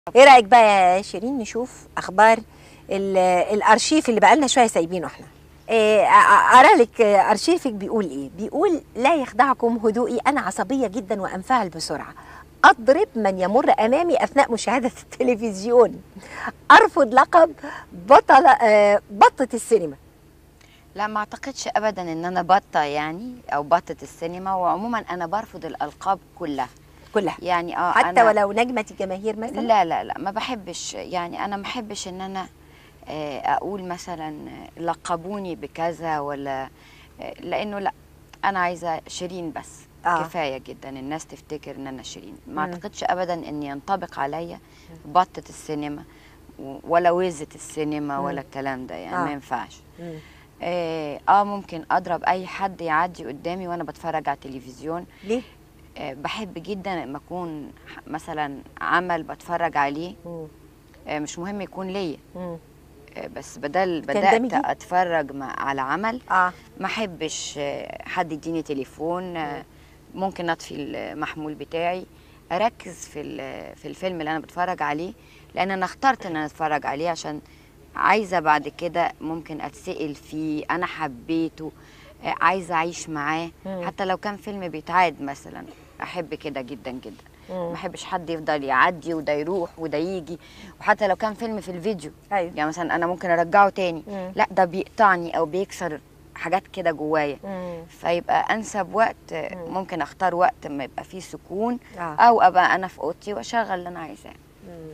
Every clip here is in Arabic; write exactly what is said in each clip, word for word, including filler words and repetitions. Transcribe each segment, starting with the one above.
ايه رايك بقى يا شيرين نشوف اخبار ال- الارشيف اللي بقالنا شويه سايبينه احنا. إيه، أ- ارى لك ارشيفك بيقول ايه. بيقول: لا يخدعكم هدوئي، انا عصبيه جدا وانفعل بسرعه، اضرب من يمر امامي اثناء مشاهده التلفزيون، ارفض لقب بطل آه، بطه السينما. لا، ما اعتقدش ابدا ان انا بطه يعني او بطه السينما، وعموما انا برفض الالقاب كلها. كلها يعني اه حتى انا ولو نجمه الجماهير مثلا؟ لا لا لا ما بحبش، يعني انا ما بحبش ان انا آه، اقول مثلا لقبوني بكذا ولا آه، لانه لا، انا عايزه شيرين بس. اه. كفايه جدا الناس تفتكر ان انا شيرين. ما مم. اعتقدش ابدا ان ينطبق عليا بطه السينما و- ولا وزة السينما مم. ولا الكلام ده، يعني ما اه. ينفعش. مم. اه آه، ممكن اضرب اي حد يعدي قدامي وانا بتفرج على التلفزيون. ليه؟ آه بحب جدا لما اكون ح- مثلا عمل بتفرج عليه، مم. آه مش مهم يكون ليا، مم. آه بس بدل بدات تندمجي؟ اتفرج مع على عمل. اه. ما احبش آه حد يديني تليفون، مم. آه ممكن اطفي المحمول بتاعي، اركز في ال- في الفيلم اللي انا بتفرج عليه، لان انا اخترت ان انا اتفرج عليه عشان عايزه بعد كده ممكن اتسأل فيه انا حبيته، آه، عايزه اعيش معاه. مم. حتى لو كان فيلم بيتعاد مثلا احب كده جدا جدا. ما مم. احبش حد يفضل يعدي وده يروح وده يجي. وحتى لو كان فيلم في الفيديو، ايوه. يعني مثلا انا ممكن ارجعه تاني، مم. لا ده بيقطعني او بيكسر حاجات كده جوايا. مم. فيبقى انسب وقت آه، مم. ممكن اختار وقت ما يبقى فيه سكون، اه. او ابقى انا في اوضتي واشغل اللي انا عايزاه. مم.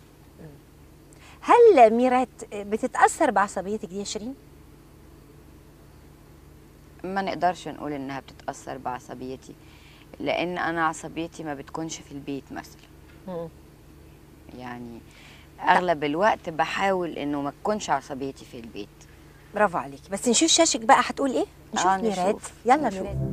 هل ميرات بتتأثر بعصبيتك دي يا شيرين؟ ما نقدرش نقول انها بتتأثر بعصبيتي، لان انا عصبيتي ما بتكونش في البيت مثلا. مم. يعني لا، اغلب الوقت بحاول انه ما تكونش عصبيتي في البيت. برافو عليكي. بس نشوف شاشك بقى هتقول ايه. اه نشوف ميرات. نشوف يلا نشوف. ميرات.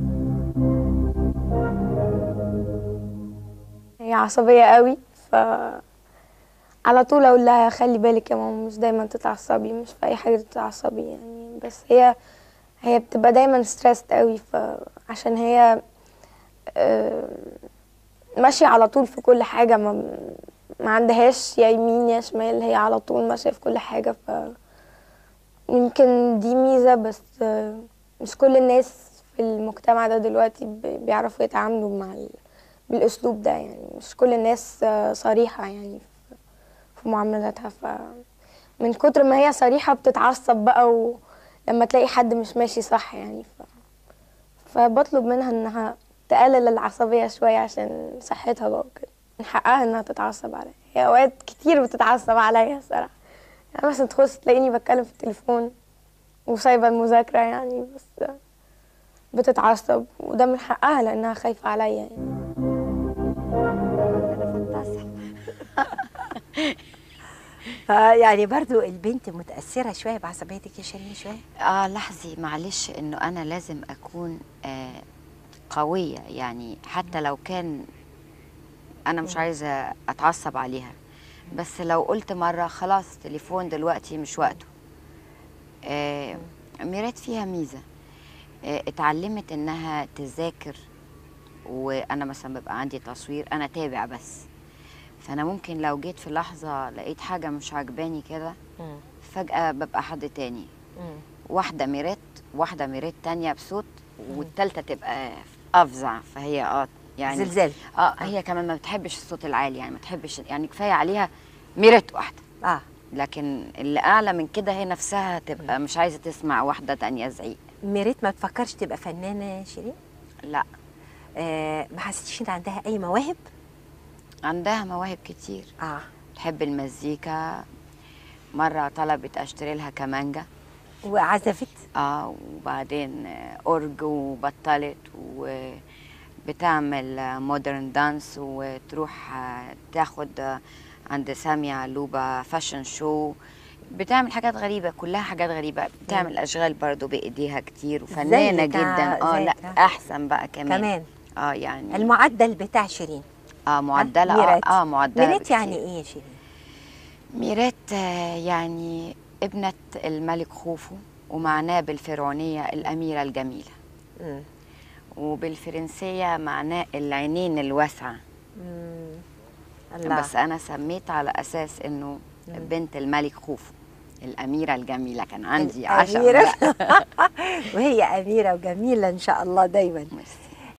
هي عصبية قوي، ف على طول اقول لها خلي بالك يا ماما، مش دايما تتعصبي، مش في اي حاجة تتعصبي يعني. بس هي هي بتبقى دايما ستريسد قوي، فعشان هي آه، ماشية على طول في كل حاجة، ما ما عندهاش يا يمين يا شمال، هي على طول ماشية في كل حاجة. ف يمكن دي ميزة، بس آه، مش كل الناس في المجتمع ده دلوقتي ب- بيعرفوا يتعاملوا مع ال... بالأسلوب ده. يعني مش كل الناس آه، صريحة يعني في في معاملاتها. فمن كتر ما هي صريحة بتتعصب بقى، ولما تلاقي حد مش ماشي صح يعني. ف... فبطلب منها انها تقلل العصبية شوية عشان صحتها بقى وكده. من حقها انها تتعصب عليا، هي اوقات كتير بتتعصب عليا صراحة. يعني مثلا تخش تلاقيني بتكلم في التليفون وسايبة المذاكرة يعني، بس بتتعصب، وده من حقها لانها خايفة عليا يعني. انا فطاسه. فيعني برضو البنت متأثرة شوية بعصبيتك يا شيرين شوية. اه لحظي معلش، انه انا لازم اكون آه قويه، يعني حتى لو كان انا مش مم. عايزه اتعصب عليها، بس لو قلت مره خلاص تليفون دلوقتي مش وقته. آه مم. ميرات فيها ميزه، آه اتعلمت انها تذاكر. وانا مثلا ببقى عندي تصوير انا تابع بس، فانا ممكن لو جيت في لحظه لقيت حاجه مش عجباني كده مم. فجاه ببقى حد تاني. مم. واحده ميرات واحده ميرات تانية بصوت، مم. والتالتة تبقى افظع. فهي اه يعني زلزال. اه اه. هي كمان ما بتحبش الصوت العالي، يعني ما تحبش، يعني كفايه عليها ميرات واحده، اه. لكن اللي اعلى من كده هي نفسها مم. تبقى مش عايزه تسمع واحده تانية زعيق. ميريت ما تفكرش تبقى فنانة يا شيرين؟ لا، آه، ما حسيتيش ان عندها اي مواهب؟ عندها مواهب كتير، اه. تحب المزيكا. مره طلبت اشتري لها كمانجا، وعزفت؟ اه وبعدين آه، اورج وبطلت، وبتعمل مودرن دانس، وتروح آه، تاخد آه، عند سامية علوبة فاشن شو. بتعمل حاجات غريبة، كلها حاجات غريبة. مم. بتعمل أشغال برضو بإيديها كتير، وفنانة زيك جدا. آه، اه لا زيك آه. أحسن بقى كمان. كمان اه يعني المعدل بتاع شيرين. اه ها معدلة، اه ميرات. اه معدلة ميرات يعني بكتير. ايه يا شيرين؟ ميرات آه يعني ابنة الملك خوفو، ومعناه بالفرعونية الأميرة الجميلة، مم. وبالفرنسية معناه العينين الواسعة. مم. الله. بس انا سميت على اساس انه بنت الملك خوفو، الاميره الجميله، كان عندي عشق الأميرة. وهي اميره وجميله ان شاء الله دايما. ميرسي.